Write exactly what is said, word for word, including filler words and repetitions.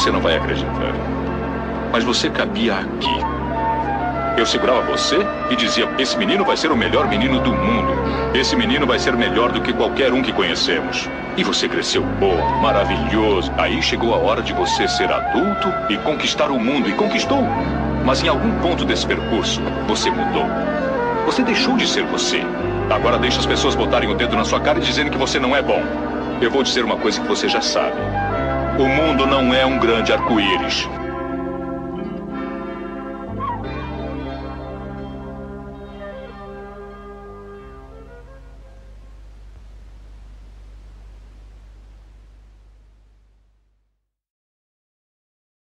você não vai acreditar. Mas você cabia aqui. Eu segurava você e dizia, esse menino vai ser o melhor menino do mundo. Esse menino vai ser melhor do que qualquer um que conhecemos. E você cresceu bom, maravilhoso. Aí chegou a hora de você ser adulto e conquistar o mundo. E conquistou. Mas em algum ponto desse percurso, você mudou. Você deixou de ser você. Agora deixa as pessoas botarem o dedo na sua cara e dizendo que você não é bom. Eu vou dizer uma coisa que você já sabe. O mundo não é um grande arco-íris.